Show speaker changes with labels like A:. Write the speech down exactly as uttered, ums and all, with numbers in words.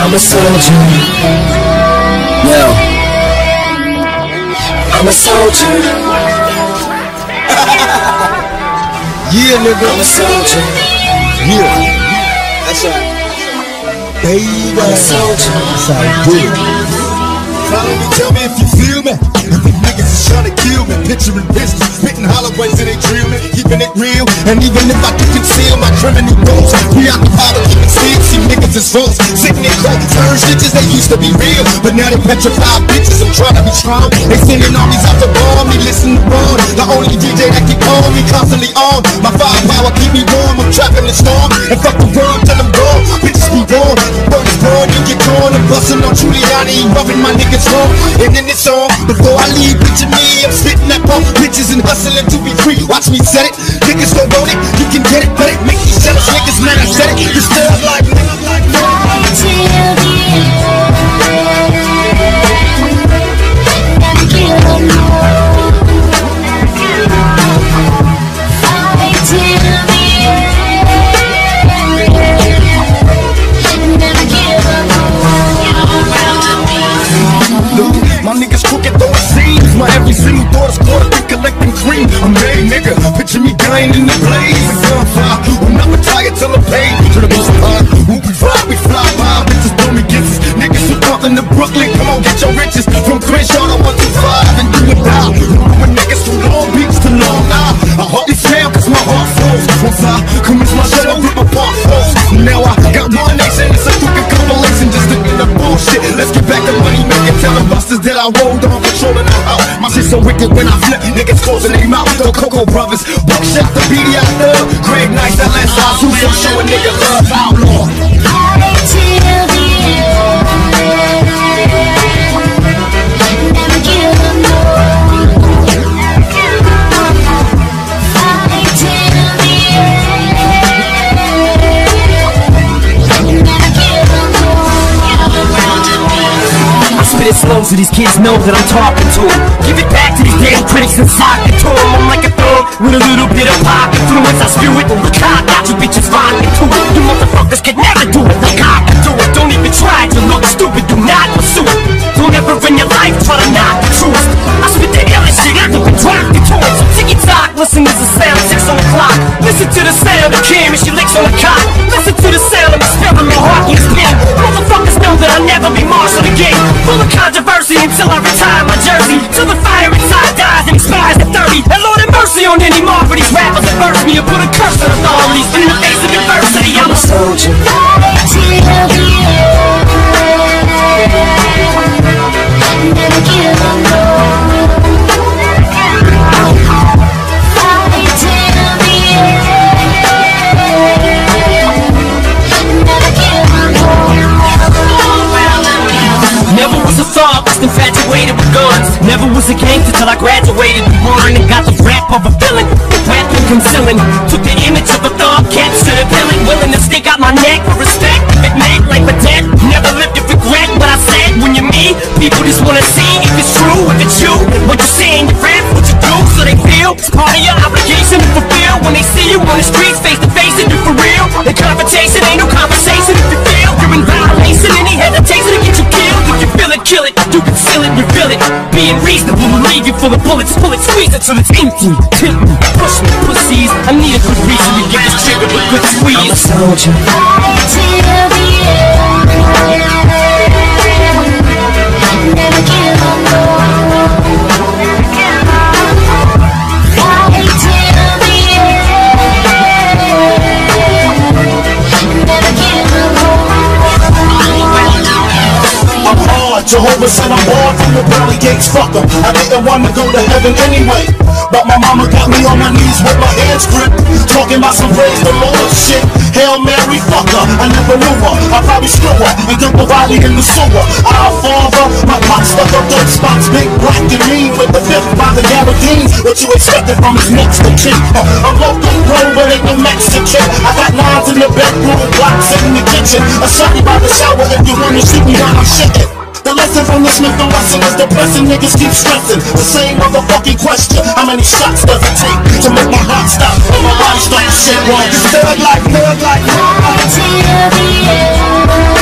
A: I'm a soldier. Yo, I'm a soldier.
B: Yeah, nigga,
A: I'm a soldier.
B: yeah,
A: That's right.
B: baby,
A: I'm a soldier.
B: that's how I do it. Finally, tell me if you feel me. If these niggas is trying to kill me, picturing pistols, spitting holloways and they drill me, keeping it real. And even if I can conceal my criminal goals, preoccupied with keeping still, see niggas as foes, sitting in cold, turn stitches, they used to be real, but now they petrified bitches. I'm trying to be strong. They sending armies out to bomb me, listen to Ron, the only D J that can call me, constantly on. My firepower keep me warm, I'm trapping the storm, and fuck the world till I'm gone. Bitches be born, word is born, you get torn. I'm busting on Giuliani, rubbing my niggas wrong. And then it's on, before I leave, picture me, I'm spitting that pump, bitches and hustling to be free. Watch me set it, niggas don't want it, you can get it, but it make these jealous niggas mad. I said it, you still like me. My niggas crooked though it seems. My every single thought is caught up in collecting cream. I'm made nigga, picture me dying in the blaze. Gunfire, we'll never tire till I'm paid. To the most high, when we fly, we fly by. Bitches blow me kisses. Niggas who come to Brooklyn, come on get your riches. From Crenshaw to one two five and do it now. With niggas from Long Beach to Long Island. I heart is down cause my heart flows. Once I commence my shut up, rip apart flows. Now I got one nation, it's a crooked compilation. Just to get the bullshit. Let's get back to money making. Tell the busters that I rolled on, controlling the house. My shit so wicked when I flip, niggas closing their mouth. The Coco Brothers, Buckshot, the B D I Thug, Greg Nice, that last time, who's so showing nigga love, outlaw.
A: Spit it slow so these kids know that I'm talking to them. Give it back to these damn critics and sock it to them. I'm like a thug with a little bit of pop influence. I spew it and look how I got you bitches rocking to it. You motherfuckers can never do it like I can do it. Don't even try to look stupid, do not pursue it. Don't ever in your life try to knock the truth. I spit the illest shit, I can be dropped into it. So ticky-tock, listen to the sound, six on the clock. Listen to the sound of Kim and she licks on the cock. Listen to the sound of me spelling my heart gets pin. Motherfuckers know that I'll never be Marshall again. Full of controversy until I retire my jersey. Till the fire inside dies and expires at thirty. And Lord have mercy on any more for these rappers that verse me. And put a curse on authorities in the face of adversity. I'm a soldier. Never give up, no. Never was a thug, just infatuated with guns. Never was a gangster till I graduated the one and got the rap of a villain. Rap and concealing, took the image of a thug, captured a villain, willing to stick out my neck for respect. It made like a debt, never lived to regret what I said. When you're me, people just wanna see if it's true, if it's you. What you say in your rap, what you do, so they feel it's part of your obligation to fulfill. When they see you on the streets, face to face, and you for real. The confrontation ain't no conversation if you feel you're in violation. Any hesitation to get you killed. If you feel it, kill it, you conceal it, reveal it. Being reasonable will leave you full of bullets. Pull it, squeeze it till it's empty. Tempt me, push me, pussies. I need a good reason to get this trigger with good squeeze. I'm a soldier. Never give up, no.
B: Jehovah said I'm born from the pearly gates, fuck em. I didn't want to go to heaven anyway, but my mama got me on my knees with my hands gripped, talking about some praise the Lord shit. Hail Mary, fuck her, I never knew her. I probably screw her and dump her body in the sewer. Our father, my pop stuck up dirt spots, big black and mean with the fifth by the gabardines. What you expected from his next to kin? I'm local bro, but ain't no Mexican. I got lines in the bedroom, blocks in the kitchen, a shotty by the shower if you wanna shoot me while I'm shitting. The lesson from the Smith and Wesson is depressing. Niggas keep stressing the same motherfucking question. How many shots does it take to make my heart stop and my body start to shit? One, thug like, thug like, thug like.